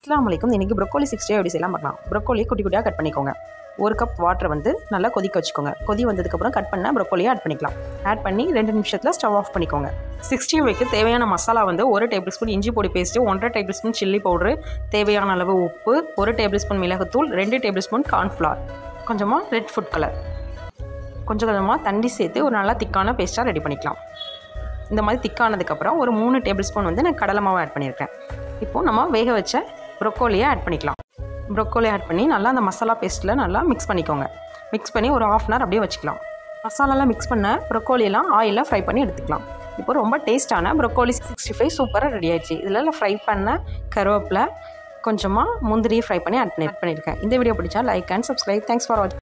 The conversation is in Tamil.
அஸ்ஸலாமு அலைக்கும். இன்றைக்கி ப்ரொக்கோலி 60 எப்படி செய்யலாம் பார்க்கலாம். ப்ரொக்கோலி குட்டி குட்டியாக கட் பண்ணிக்கோங்க. 1 கப் வாட்டர் வந்து நல்லா கொதிக்க வச்சுக்கோங்க. கொதி வந்ததுக்கப்புறம் கட் பண்ண ப்ரொக்கோலியை ஆட் பண்ணிக்கலாம். ஆட் பண்ணி 2 நிமிஷத்தில் ஸ்டவ் ஆஃப் பண்ணிக்கோங்க. 60 வைக்க தேவையான மசாலா வந்து 1 டேபிள் ஸ்பூன் இஞ்சி பொடி paste, 1.5 table spoon chilli powder, தேவையான அளவு உப்பு, 1 டேபிள் ஸ்பூன் மிளகுத்தூள், 2 டேபிள் ஸ்பூன் கார்ன்ஃப்ளவர், கொஞ்சமாக ரெட் ஃபுட் கலர், கொஞ்சம் கொஞ்சமாக தண்ணி சேர்த்து ஒரு நல்லா திக்கான பேஸ்ட்டாக ரெடி பண்ணிக்கலாம். இந்த மாதிரி திக்கானதுக்கப்புறம் ஒரு 3 டேபிள் ஸ்பூன் வந்து நான் கடலை மாவு ஆட் பண்ணியிருக்கேன். இப்போது நம்ம வேக வச்ச ப்ரொக்கோலியை ஆட் பண்ணிக்கலாம். ப்ரொக்கோலி ஆட் பண்ணி நல்லா அந்த மசாலா பேஸ்ட்டில் நல்லா மிக்ஸ் பண்ணிக்கோங்க. மிக்ஸ் பண்ணி ஒரு 1/2 hour அப்படியே வச்சுக்கலாம். மசாலாலாம் மிக்ஸ் பண்ண ப்ரொக்கோலியெல்லாம் ஆயிலில் ஃப்ரை பண்ணி எடுத்துக்கலாம். இப்போ ரொம்ப டேஸ்ட்டான ப்ரொக்கோலி 65 சூப்பராக ரெடி ஆயிடுச்சு. இதில் ஃப்ரை பண்ண கருவேப்பிலை, கொஞ்சமாக முந்திரியை ஃப்ரை பண்ணி ஆட் பண்ணியிருக்கேன். இந்த வீடியோ பிடிச்சா like and subscribe. Thanks for வாட்சிங்.